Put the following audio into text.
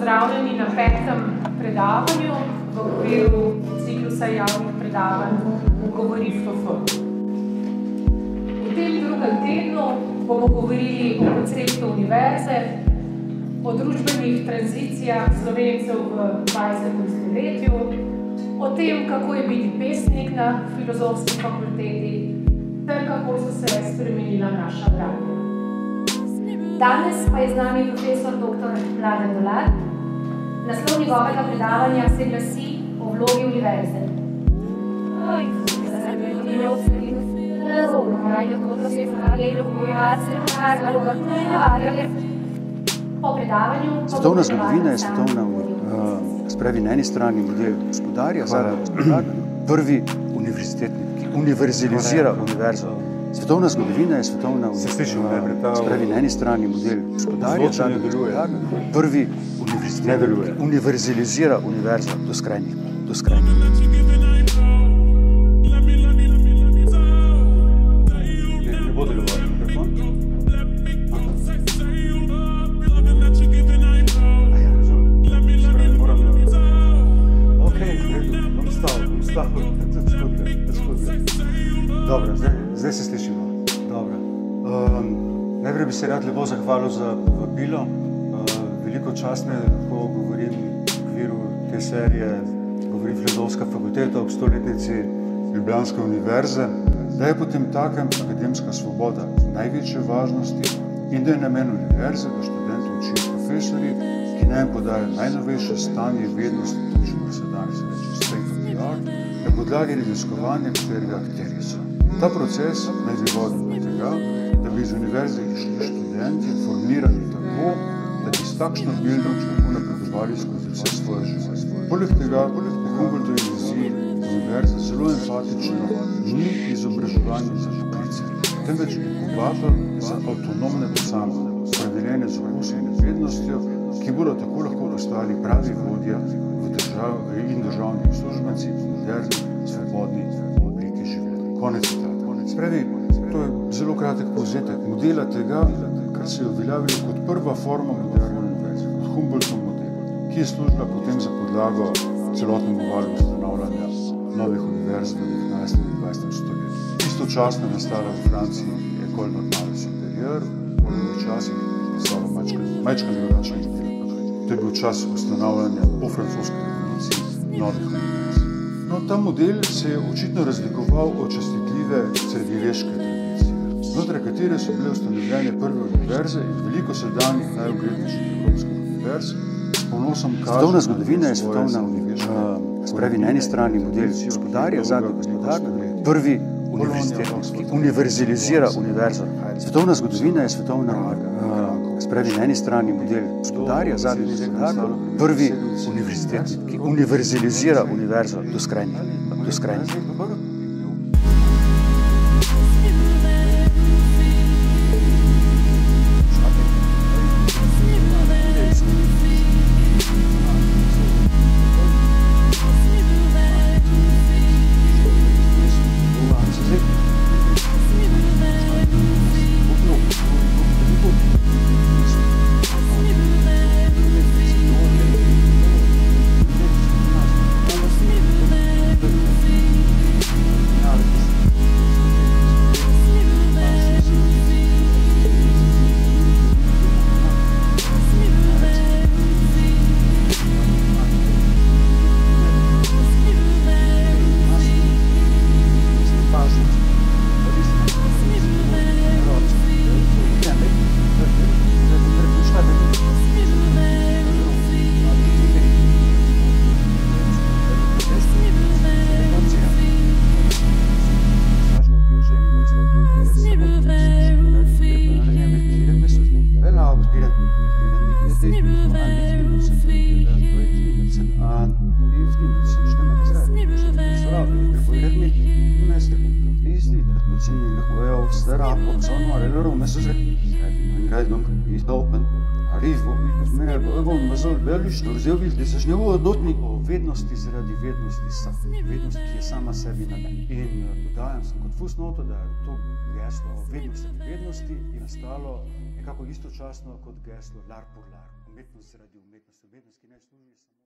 pozdravljeni na 5. predavanju v okviru ciklusa javnih predavanj Govori FF. V tem drugem tednu bomo govorili o konceptu univerze, o družbenih tranzicijah Slovencev v 20. stoletju, o tem, kako je biti pesnik na Filozofski fakulteti, ter kako so se spremenila naša branja. Danes pa je z nami profesor dr. Mladen Dolar. Naslov njegovega predavanja se glasi o vlogi univerze. Po predavanju... Svetovna zgodovina je svetovna, spravi na eni strani model gospodarja, prvi univerzitetnik, ki univerzalizira univerzo. Svetovna zgodovina je svetovna, spravi na eni strani model gospodarja, prvi univerzitetnik, ki univerzalizira univerzo do skrajnih. Dobro, zdaj se slišimo. Dobro. Najprej bi se rad lepo zahvalil za povabilo. Veliko čast me lahko govorim v okviru te serije Govori Filozofska fakulteta ob 100-letnici Ljubljanske univerze, da je potem takem akademska svoboda največje važnosti in da je namen univerze, da študenti učijo profesori, ki naj podajo najnovejše stanje vednosti, to se danes reče state of the art, na podlagi raziskovanja, katerega akteri so. Ta proces naj bi vodil do tega, da bi iz univerze išli študenti formirani tako, da bi s takšno bildom lahko napredovali skozi vse svoje življenje. Poleg tega, v Humboldtovi viziji univerze zelo enfatično ni izobraževanje za poklice, temveč inkubator za avtonomne posamezne, opredeljene z okusom in vednostjo, ki bodo tako lahko postali pravi vodja in državni uslužbenci v moderni, svobodni obliki življenja. Konec citata. Spravi, to je zelo kratek povzetek modela tega, kar se je uveljavilo kot prva forma moderne univerze, kot Humboldtov model, ki je služila potem za podlago celotnemu valu ustanavljanja novih univerz v 19. in 20. stoletju. Istočasno je nastala v Franciji École Normale Supérieure, v prvih časih postala majčka drugačna modela. To je bil čas ustanavljanja po francoski revoluciji novih univerz. No, ta model se je očitno razlikoval od častitljive srednjeveške tradicije, znotraj katere so bile ustanovljene prve univerze in veliko sedanjih najuglednejših evropskih univerz s ponosom kaže... Svetovna zgodovina je svetovna univerza, spravi na eni strani model gospodarja, zadnji gospodar, prvi univerzitetnik, ki univerzalizira univerzo. Svetovna zgodovina je svetovna, spravi na eni strani model gospodarja, zadnji gospodar, prvi univerzitetnik, ki univerzalizira univerzo do skrajnih. Vednosti zaradi vednosti, vednost, ki je sama sebi namen. In dodajam sem kot fusnoto, da je to geslo o vednosti in vednosti je nastalo nekako istočasno kot geslo lar pour lar, umetnost zaradi umetnosti, umetnost, ki ne služi samo